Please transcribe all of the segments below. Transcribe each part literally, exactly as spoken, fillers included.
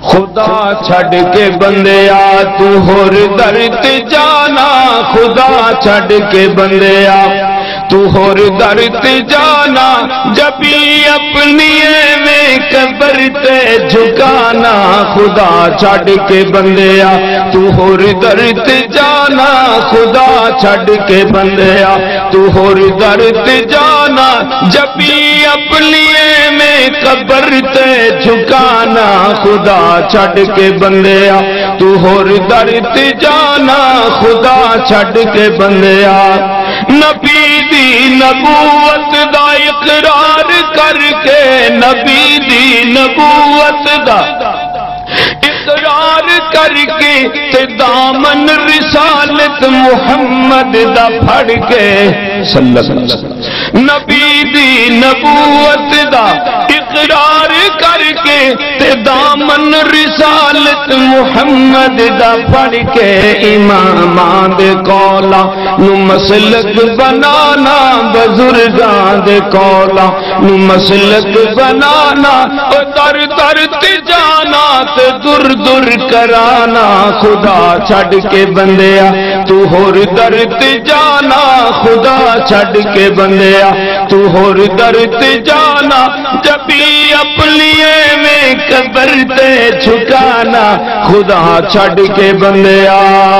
خدا چھڑ کے بندیا تو ہور در تے جانا خدا چھڑ کے بندیا تو ہور در تے جانا جبھی اپنی میں قبر تے جھکانا خدا چھڑ کے بندیا تو ہور در تے جانا خدا چھڑ کے بندیا تو ہور در تے جانا جبھی اپنی میں قبر تے جھکانا خدا چھڑ کے بندیا تو ہور در تے جانا خدا چھڑ کے بندیا نبی دی نبوت دا اقرار کر کے نبی دی نبوت دا اقرار کر کے تے دامن رسالت محمد دا پھڑ کے صلی اللہ علیہ وسلم نبی دی نبوت دا اقرار کر کے تے دامن رسالت محمد دا پڑھ کے امامان دے قولا نو مسلک بنانا بزرگاں دے قولا نو مسلک بنانا او در در تے جانا تے در در کرانا خدا چھڑ کے بندیا تو ہور در تے جانا خدا چھڑ کے بندیا تو ہور در تے جانا جبھی اپنی میں قبر تے جھکانا خدا چھڑ کے بندیا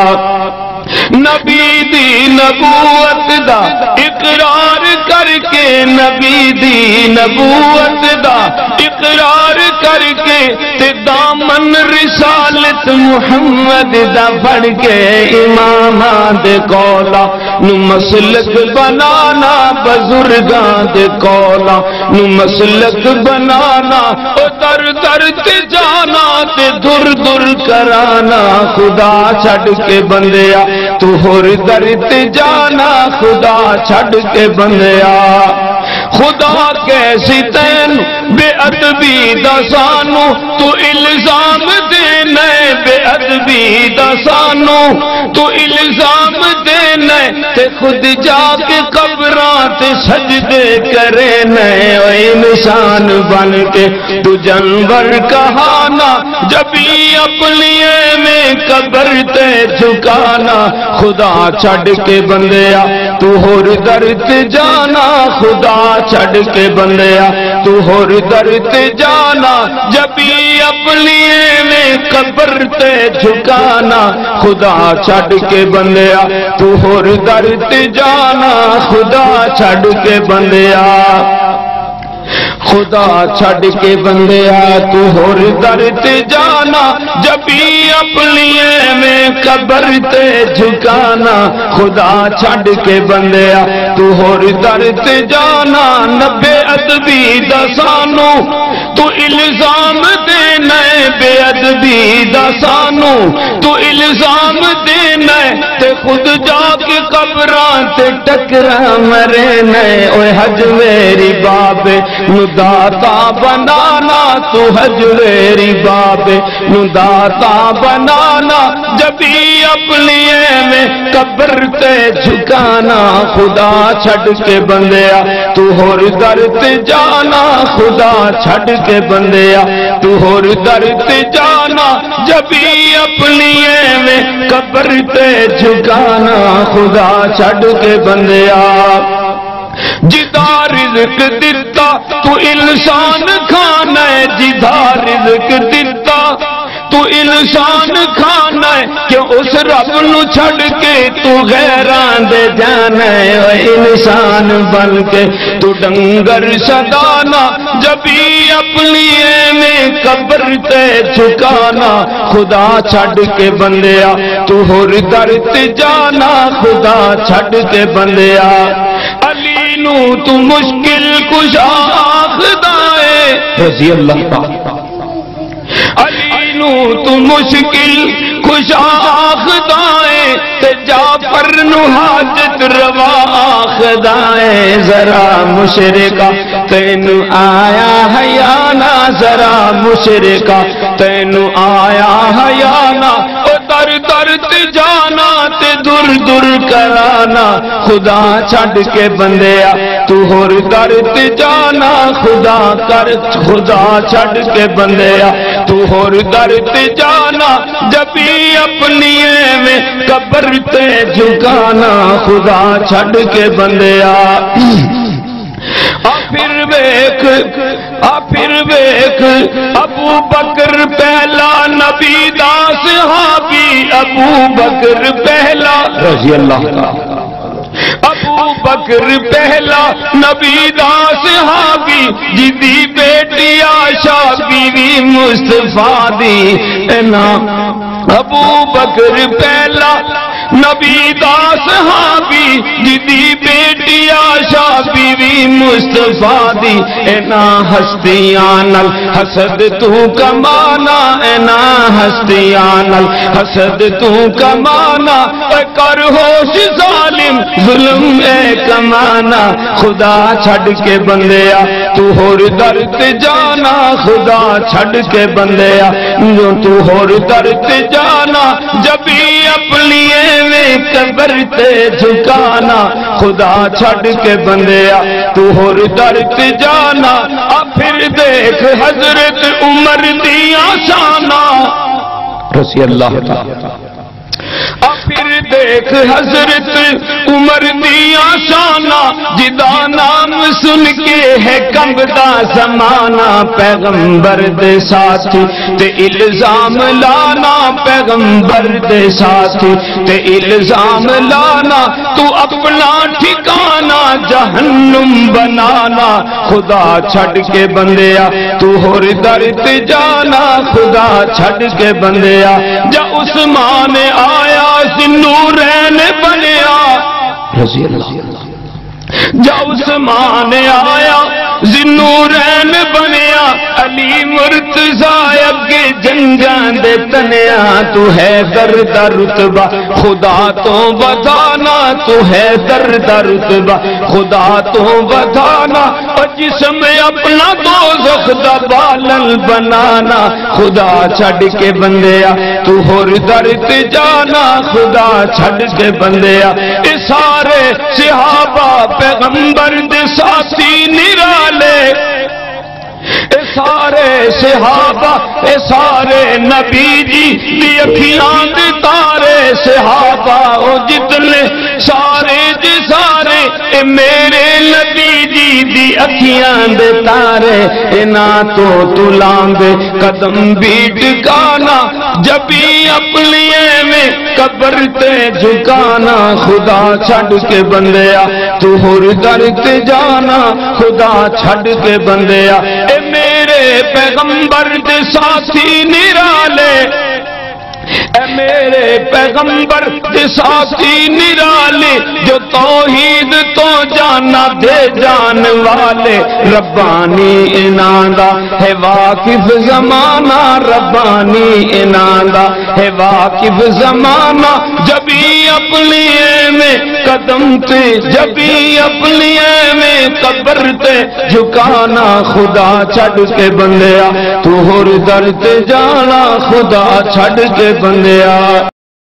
نبی دی نبوت دا اقرار کر کے نبی دی نبوت دا اقرار کر کے تے دامن رسالت محمد دا پڑھ کے امامان دے قولا نو مسلک بنانا بزرگاں دے قولا نو مسلک بنانا او در در تے جانا تے در در کرانا خدا چھڑ کے بندیا تو ہور در تے جانا خدا چھڑ کے بندیا خدا کیسی تین بے ادبی دا سانو تو الزام دینا بے ادبی دا سانو تو الزام دینا تے خود جا کے قبراں تے سجدے کرے نئے اے انسان بن کے تو جانور کہانا جبھی اپنی میں قبر تے جھکانا خدا چھڑ کے بندیا تو ہور در تے جانا خدا چھڑ کے بندیا تو ہور در تے جانا جبھی اپنی میں قبر تے جھکانا خدا چھڑ کے بندیا تو ہور در تے جانا خدا چھڑ کے بندیا خدا چھڑ کے بندیا تو ہور در تے جانا جبھی اپنی میں قبر تے جھکانا خدا چھڑ کے بندیا تو ہور در تے جانا نبے ادبی دا سانو تو الزام دینا بے ادبی دا سانو تو الزام دینا تے خود جا کے قبراں تے ٹکرا مرے نئے اوے حجویری بابے نو داتا بنانا تو حجویری بابے نو داتا بنانا جبھی اپنی میں قبر تے جھکانا خدا چھڑ کے بندیا تو ہور در تے جانا خدا چھڑ کے بندیا تو ہور در تے جانا جبھی اپنی میں قبر تے جھکانا خدا چھڑ کے بندیا جدا رزق دیتا تو انسان کھانا ہے جدا رزق دیتا تو انسان کھانا ہے کہ اس رب نو چھڑ کے تو غیران دے جانا ہے اے انسان بن کے تو ڈنگر صدانا جبھی اپنی میں قبر تے جھکانا خدا چھڑ کے بندیا تو ہور در تے جانا خدا چھڑ کے بندیا علی نو تو مشکل کشا آخدا ہے رضی اللہ تعالی علی نو تو مشکل کشا آخدا ہے تے جعفر نو حاجت روا آخدا ہے ذرا مشرکا تینو آیا حیانا ذرا مشرکا تینو آیا حیانا او در در تے جانا تے در در کرانا خدا چھڑ کے بندیا تو ہور در تے جانا خدا کر خدا چھڑ کے بندیا تو ہور در تے جانا جبھی اپنی میں قبر تے جھکانا خدا چھڈ کے بندیا آ پھر ویکھ آ پھر ویکھ ابو بکر پہلا نبی دا صحابی ابو بکر پہلا رضی اللہ تعالی ابو بکر پہلا نبی دا صحابی جدی بیٹی عائشہ بیوی مصطفیٰ دی اینا ابو بکر پہلا نبی دا صحابی جدی بیٹی عائشہ بیوی مصطفیٰ دی اینا ہستیاں نال حسد تو کمانا اینا ہستیاں نال حسد تو کمانا اے کر ہوش ظالم ظلم اے کمانا خدا چھڈ کے بندیا تو ہور در تے جانا خدا چھڈ کے بندیا جو تو ہور در تے جانا جبھی اپنی میں قبر تے جھکانا خدا چھڈ کے بندیا تو ہور در تے جانا اب پھر دیکھ حضرت عمر دیاں شاناں رضی اللہ تعالی اب پھر دیکھ حضرت عمر دیاں شاناں جدا نام سن کے ہے کمبدا زمانہ پیغمبر دے ساتھی تے الزام لانا پیغمبر دے ساتھی تے الزام لانا تو اپنا ٹھکانہ جہنم بنانا خدا چھڈ کے بندیا تو ہور در تے جانا خدا چھڈ کے بندیا جا عثمان آیا ذوالنورین بنیا رضی اللہ جا عثمان آیا ذوالنورین بنیا علی مرتضی اگے جنگاں دے تنیا تو ہے در دا رتبہ خدا تو بدانا تو ہے در دا رتبہ خدا تو بدانا اور جسم اپنا دوزخ دا بالن بنانا خدا چھڈ کے بندیا تو ہور در تے جانا خدا چھڈ کے بندیا اے سارے صحابہ پیغمبر دے ساتھی نرالے اے سارے صحابہ اے سارے نبی جی دی اکھیاں دے تارے صحابہ او جتنے سارے دے سارے اے میرے نبی جی دی اکھیاں دے تارے اے نا تو تلان دے قدم بھی ٹکانا جبھی اپنی میں قبر تے جھکانا خدا چھڈ کے بندیا تو ہور در تے جانا خدا چھڈ کے بندیا اے میرے پیغمبر دے ساتھی نرالے اے میرے پیغمبر دے ساتھی نرالے جو توحید تو جانا دے جان والے ربانی اناندا ہے واقف زمانہ ربانی اناندا ہے واقف زمانہ جبھی اپنی میں قدم تے جبھی اپنی میں قبر تے جھکانا خدا چھڈ کے بندیا تو ہور در تے جانا خدا چھڈ کے بندیا